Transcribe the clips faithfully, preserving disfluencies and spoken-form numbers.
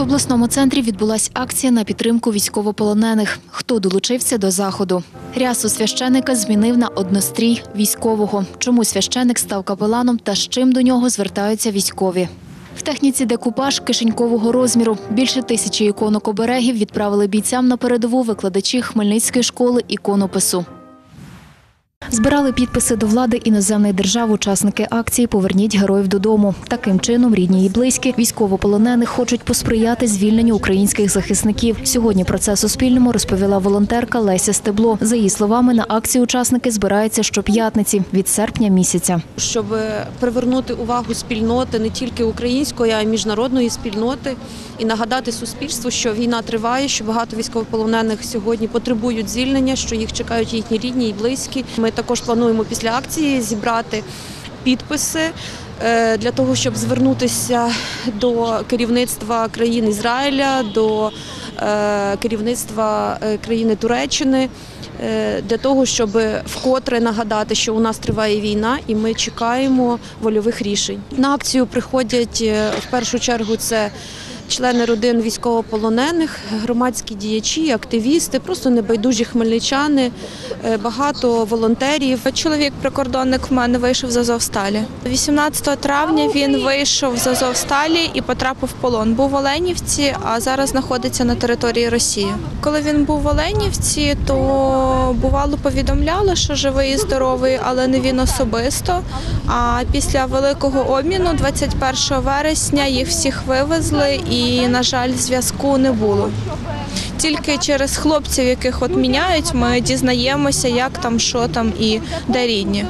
В обласному центрі відбулася акція на підтримку військовополонених. Хто долучився до заходу? Рясу священика змінив на однострій військового. Чому священик став капеланом та з чим до нього звертаються військові? В техніці декупаж кишенькового розміру. Більше тисячі іконок оберегів відправили бійцям на передову викладачі Хмельницької школи іконопису. Збирали підписи до влади іноземних держав учасники акції «Поверніть героїв додому». Таким чином, рідні і близькі військовополонених хочуть посприяти звільненню українських захисників. Сьогодні про це Суспільному розповіла волонтерка Леся Стебло. За її словами, на акцію учасники збираються щоп'ятниці від серпня місяця. Щоб привернути увагу спільноти, не тільки української, а й міжнародної спільноти, і нагадати суспільству, що війна триває, що багато військовополонених сьогодні потребують звільнення, що їх чекають їхні рідні і близькі. Ми також плануємо після акції зібрати підписи для того, щоб звернутися до керівництва країн Ізраїля, до керівництва країни Туреччини, для того, щоб вкотре нагадати, що у нас триває війна і ми чекаємо вольових рішень. На акцію приходять в першу чергу це члени родин військовополонених, громадські діячі, активісти, просто небайдужі хмельничани, багато волонтерів. Чоловік-прикордонник в мене вийшов з Азовсталі. вісімнадцятого травня він вийшов з Азовсталі і потрапив в полон. Був в Оленівці, а зараз знаходиться на території Росії. Коли він був в Оленівці, то бувало повідомляли, що живий і здоровий, але не він особисто. А після великого обміну двадцять першого вересня їх всіх вивезли і, на жаль, зв'язку не було. Тільки через хлопців, яких от міняють, ми дізнаємося, як там, що там і де рідні.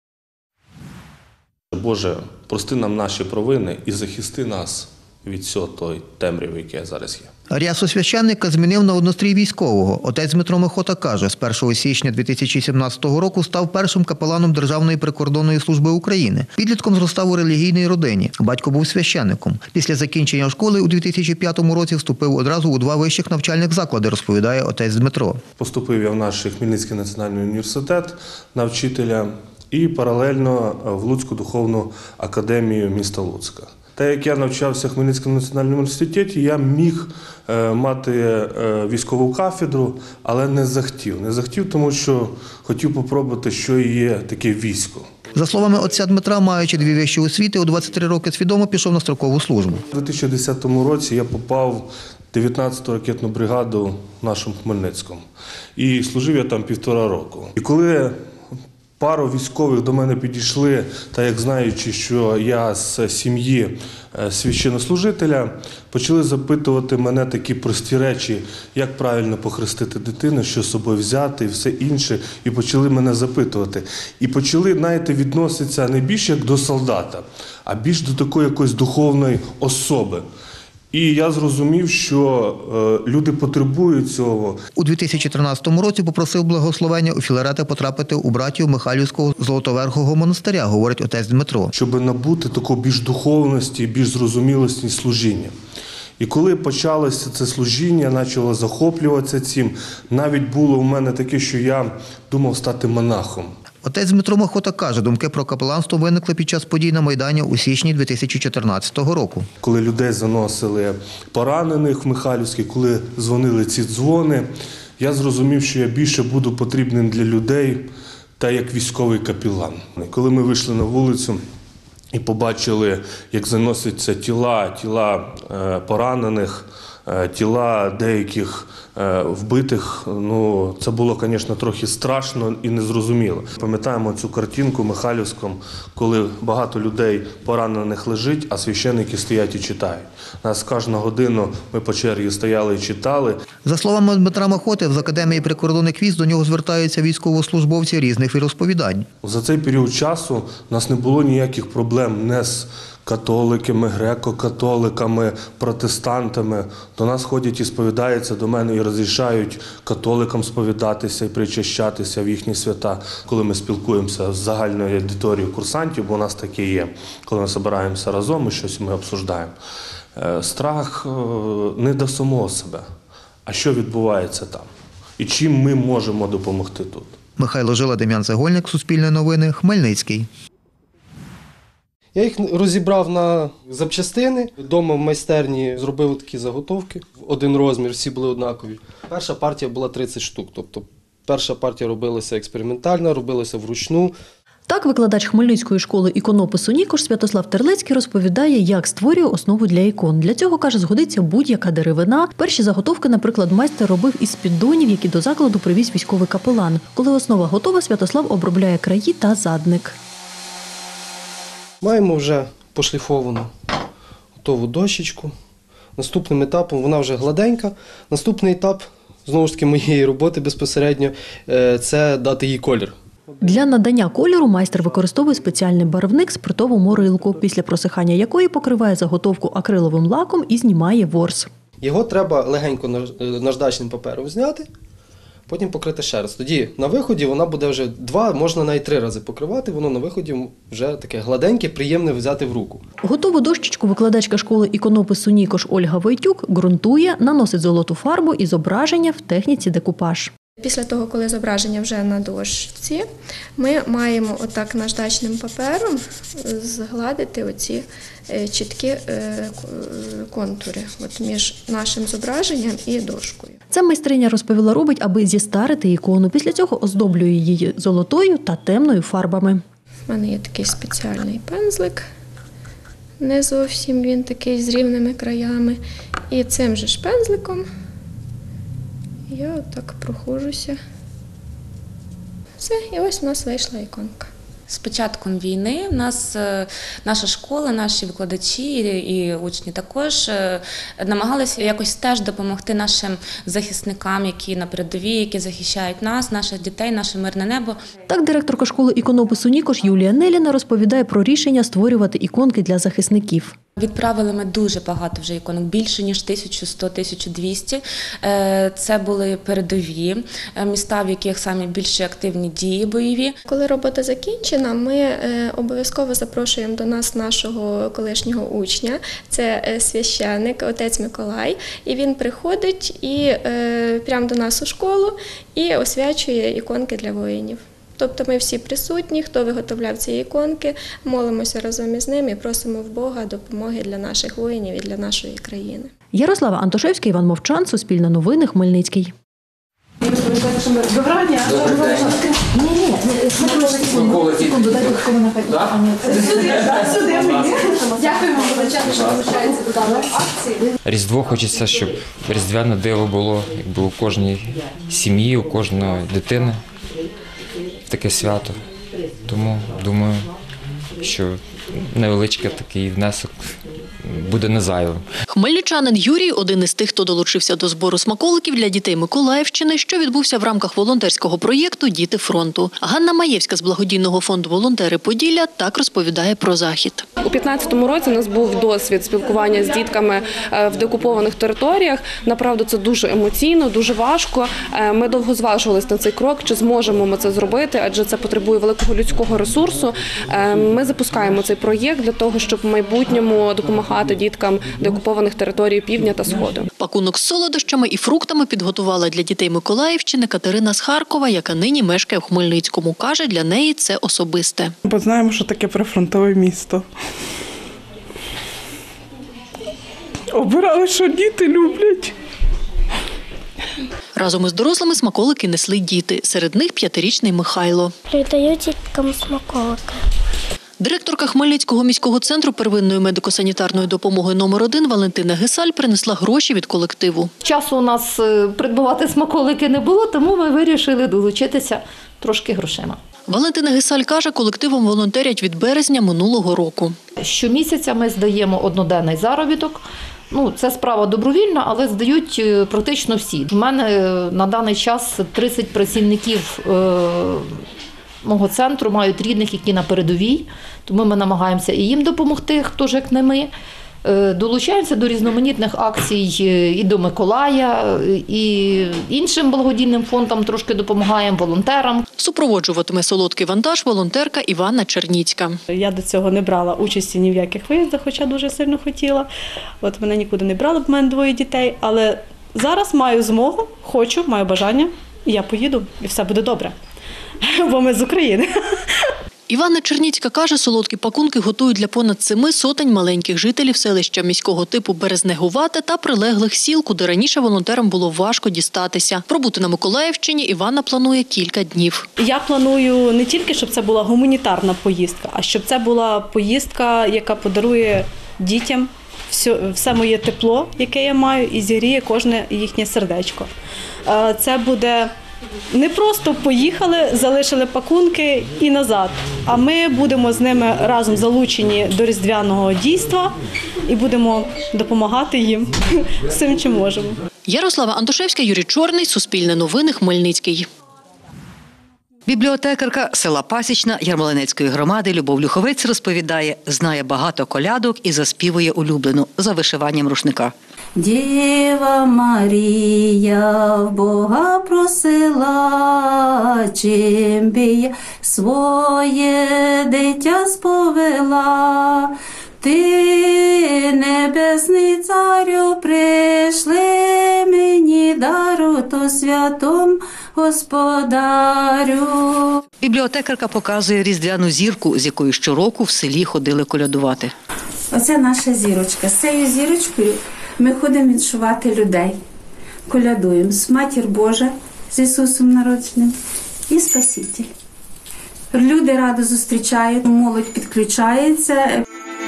Боже, прости нам наші провини і захисти нас від всього тої темряви, яка зараз є. Рясу священника змінив на однострій військового. Отець Дмитро Михота каже, з першого січня дві тисячі сімнадцятого року став першим капеланом Державної прикордонної служби України. Підлітком зростав у релігійній родині. Батько був священником. Після закінчення школи у дві тисячі п'ятому році вступив одразу у два вищих навчальних заклади, розповідає отець Дмитро. Поступив я в наш Хмельницький національний університет на вчителя і паралельно в Луцьку духовну академію міста Луцька. Та як я навчався в Хмельницькому національному університеті, я міг е, мати е, військову кафедру, але не захотів. Не захотів, тому що хотів попробувати, що є таке військо. За словами отця Дмитра, маючи дві вищі освіти, у двадцять три роки свідомо пішов на строкову службу. У дві тисячі десятому році я попав в дев'ятнадцяту ракетну бригаду в нашому Хмельницькому. І служив я там півтора року. І коли пару військових до мене підійшли, та як знаючи, що я з сім'ї священнослужителя, почали запитувати мене такі прості речі, як правильно похрестити дитину, що з собою взяти і все інше. І почали мене запитувати. І почали, знаєте, відноситися не більше як до солдата, а більш до такої якоїсь духовної особи. І я зрозумів, що е, люди потребують цього. У дві тисячі тринадцятому році попросив благословення у Філарета потрапити у братію Михайлівського Золотоверхого монастиря, говорить отець Дмитро. Щоб набути такої більш духовності, більш зрозумілості служіння. І коли почалося це служіння, почало захоплюватися цим, навіть було у мене таке, що я думав стати монахом. Отець Дмитро Михота каже, думки про капеланство виникли під час подій на Майдані у січні дві тисячі чотирнадцятого року. Коли людей заносили поранених в Михайлівський, коли дзвонили ці дзвони, я зрозумів, що я більше буду потрібним для людей та як військовий капелан. Коли ми вийшли на вулицю і побачили, як заносяться тіла, тіла поранених, тіла деяких вбитих, ну, це було, звісно, трохи страшно і незрозуміло. Пам'ятаємо цю картинку в Михайлівському, коли багато людей поранених лежить, а священники стоять і читають. Нас кожну годину ми по черзі стояли і читали. За словами Дмитра Михоти, з Академії прикордонних військ до нього звертаються військовослужбовці різних віросповідань. За цей період часу у нас не було ніяких проблем не з католиками, греко-католиками, протестантами. До нас ходять і сповідаються до мене і розрішають католикам сповідатися і причащатися в їхні свята. Коли ми спілкуємося з загальною аудиторією курсантів, бо у нас таке є, коли ми збираємося разом і щось ми обсуждаємо. Страх не до самого себе, а що відбувається там і чим ми можемо допомогти тут. Михайло Жила, Дем'ян Цегольник, Суспільне новини, Хмельницький. Я їх розібрав на запчастини. Вдома в майстерні зробив такі заготовки. Один розмір, всі були однакові. Перша партія була тридцять штук. Тобто перша партія робилася експериментально, робилася вручну. Так, викладач Хмельницької школи іконопису «Нікош» Святослав Терлецький розповідає, як створює основу для ікон. Для цього, каже, згодиться будь-яка деревина. Перші заготовки, наприклад, майстер робив із піддонів, які до закладу привіз військовий капелан. Коли основа готова, Святослав обробляє краї та задник. Маємо вже пошліфовану готову дощечку. Наступним етапом, вона вже гладенька. Наступний етап, знову ж таки, моєї роботи безпосередньо, це дати їй колір. Для надання кольору майстер використовує спеціальний барвник спиртову морилку, після просихання якої покриває заготовку акриловим лаком і знімає ворс. Його треба легенько наждачним папером зняти, потім покрити ще раз. Тоді на виході вона буде вже два, можна навіть три рази покривати, воно на виході вже таке гладеньке, приємне взяти в руку. Готову дощечку викладачка школи іконопису «Нікош» Ольга Войтюк ґрунтує, наносить золоту фарбу і зображення в техніці декупаж. Після того, коли зображення вже на дошці, ми маємо отак наждачним папером згладити оці чіткі контури от між нашим зображенням і дошкою. Це майстриня розповіла, робить, аби зістарити ікону. Після цього оздоблює її золотою та темною фарбами. У мене є такий спеціальний пензлик, не зовсім він такий з рівними краями. І цим же ж пензликом я отак проходжуся. Все, і ось у нас вийшла іконка. З початком війни в нас наша школа, наші викладачі і учні також намагалися якось теж допомогти нашим захисникам, які на передовій, які захищають нас, наших дітей, наше мирне небо. Так, директорка школи іконопису «Нікош» Юлія Неліна розповідає про рішення створювати іконки для захисників. Відправили ми дуже багато вже іконок, більше ніж тисяча сто - тисяча двісті. Це були передові міста, в яких самі більш активні дії бойові. Коли робота закінчена, ми обов'язково запрошуємо до нас нашого колишнього учня. Це священник, отець Миколай. І він приходить і прямо до нас у школу і освячує іконки для воїнів. Тобто ми всі присутні, хто виготовляв ці іконки, молимося разом із ним і просимо в Бога допомоги для наших воїнів і для нашої країни. Ярослава Антошевська, Іван Мовчан, Суспільне новини, Хмельницький. Доброго дня. Добрий день. Ні, ні, секунду, секунду, дайте таку на сюди. Дякуємо величезно, що залишається до даної акції. Різдво хочеться, щоб різдвяне диво було якби у кожній сім'ї, у кожної дитини. Таке свято. Тому думаю, що невеличкий такий внесок буде не зайвим. Хмельничанин Юрій – один із тих, хто долучився до збору смаколиків для дітей Миколаївщини, що відбувся в рамках волонтерського проєкту «Діти фронту». Ганна Маєвська з благодійного фонду «Волонтери Поділля» так розповідає про захід. У п'ятнадцятому році у нас був досвід спілкування з дітками в деокупованих територіях. Направду, це дуже емоційно, дуже важко. Ми довго зважувалися на цей крок, чи зможемо ми це зробити, адже це потребує великого людського ресурсу. Ми запускаємо цей проєкт для того, щоб в майбутньому допомагати діткам деокупованих територій Півдня та Сходу. Пакунок з солодощами і фруктами підготувала для дітей Миколаївщини Катерина з Харкова, яка нині мешкає в Хмельницькому. Каже, для неї це особисте. Бо знаємо, що таке прифронтове місто. Обирали, що діти люблять. Разом із дорослими смаколики несли діти. Серед них п'ятирічний Михайло. Передаю діткам смаколики. Директорка Хмельницького міського центру первинної медико-санітарної допомоги номер один Валентина Гесаль принесла гроші від колективу. Часу у нас придбувати смаколики не було, тому ми вирішили долучитися трошки грошима. Валентина Гесаль каже, колективом волонтерять від березня минулого року. Щомісяця ми здаємо одноденний заробіток. Ну, це справа добровільна, але здають практично всі. У мене на даний час тридцять працівників мого центру мають рідних, які на передовій, тому ми намагаємося і їм допомогти, хто ж як не ми. Долучаємося до різноманітних акцій і до Миколая, і іншим благодійним фондам трошки допомагаємо, волонтерам. Супроводжуватиме солодкий вантаж волонтерка Іванна Черніцька. Я до цього не брала участі ні в яких виїздах, хоча дуже сильно хотіла. От мене нікуди не брали, в мене двоє дітей, але зараз маю змогу, хочу, маю бажання, і я поїду, і все буде добре. Бо ми з України. Іванна Черніцька каже, солодкі пакунки готують для понад семи сотень маленьких жителів селища міського типу Березнегувате та прилеглих сіл, куди раніше волонтерам було важко дістатися. Пробути на Миколаївщині Іванна планує кілька днів. Я планую не тільки, щоб це була гуманітарна поїздка, а щоб це була поїздка, яка подарує дітям все, все моє тепло, яке я маю, і зігріє кожне їхнє сердечко. Це буде не просто поїхали, залишили пакунки і назад, а ми будемо з ними разом залучені до різдвяного дійства і будемо допомагати їм всім, чим можемо. Ярослава Антошевська, Юрій Чорний, Суспільне новини, Хмельницький. Бібліотекарка села Пасічна Ярмолинецької громади Любов Люховець розповідає, знає багато колядок і заспівує улюблену за вишиванням рушника. Діва Марія в Бога просила, чим би я своє дитя сповела. Ти, небесний царю, прийшли мені дару, то святом господарю. Бібліотекарка показує різдвяну зірку, з якою щороку в селі ходили колядувати. Оце наша зірочка. З цією зірочкою ми ходимо відшувати людей. Колядуємо. Матір Божа з Ісусом народженим і Спаситель. Люди радо зустрічають, молодь підключається.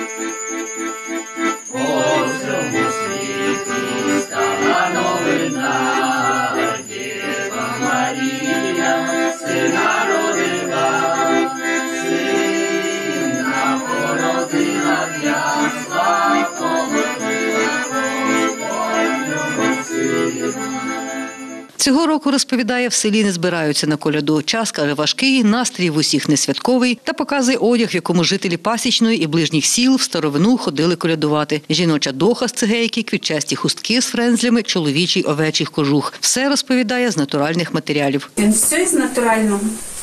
Цього року, розповідає, в селі не збираються на коляду. Час, каже, важкий, настрій в усіх не святковий та показує одяг, в якому жителі Пасічної і ближніх сіл в старовину ходили колядувати. Жіноча доха з цигейки, квітчасті хустки з френзлями, чоловічий овечий кожух. Все, розповідає, з натуральних матеріалів. Все з натурального.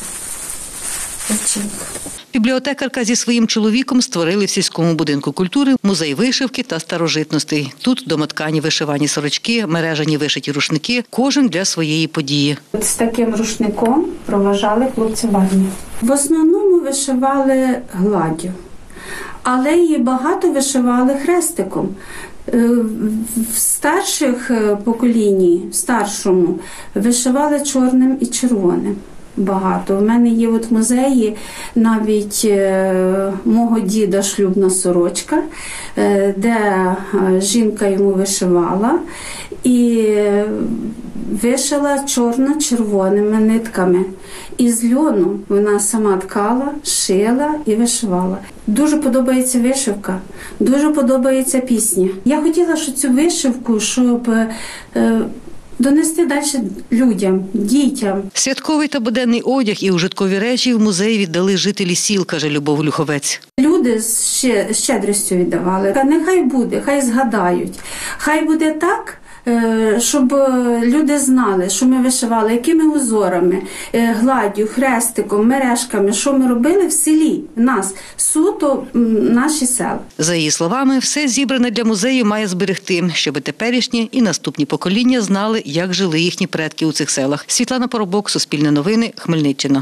Бібліотекарка зі своїм чоловіком створили в сільському будинку культури музей вишивки та старожитностей. Тут домоткані вишивані сорочки, мережані вишиті рушники, кожен для своєї події. З таким рушником проважали хлопців в армію. В основному вишивали гладдю, але і багато вишивали хрестиком. В старших поколінні, в старшому, вишивали чорним і червоним. Багато. У мене є от в музеї навіть е, мого діда шлюбна сорочка, е, де жінка йому вишивала і вишила чорно-червоними нитками. Із льону вона сама ткала, шила і вишивала. Дуже подобається вишивка, дуже подобається пісня. Я хотіла, щоб цю вишивку, щоб е, донести далі людям, дітям. Святковий та буденний одяг і ужиткові речі в музей віддали жителі сіл, каже Любов Люховець. Люди з щедрістю віддавали. Нехай буде, хай згадають. Хай буде так, щоб люди знали, що ми вишивали, якими узорами, гладдю, хрестиком, мережками, що ми робили в селі, в нас, суто наші села. За її словами, все зібране для музею має зберегти, щоб теперішні і наступні покоління знали, як жили їхні предки у цих селах. Світлана Поробок, Суспільне новини, Хмельниччина.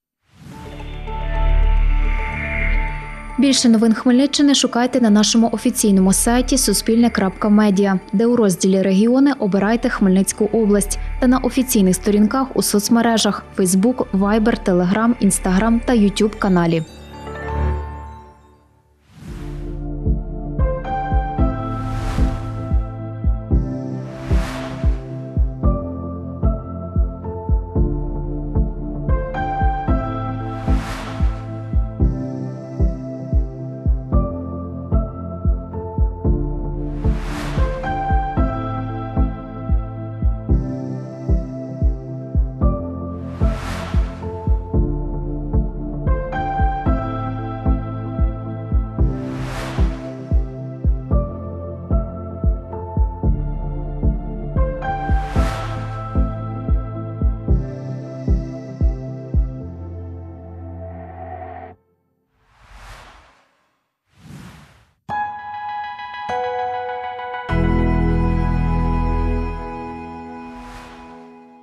Більше новин Хмельниччини шукайте на нашому офіційному сайті суспільне крапка медіа, де у розділі «Регіони» обирайте Хмельницьку область та на офіційних сторінках у соцмережах – Фейсбук, Вайбер, Телеграм, Інстаграм та Ютуб каналі.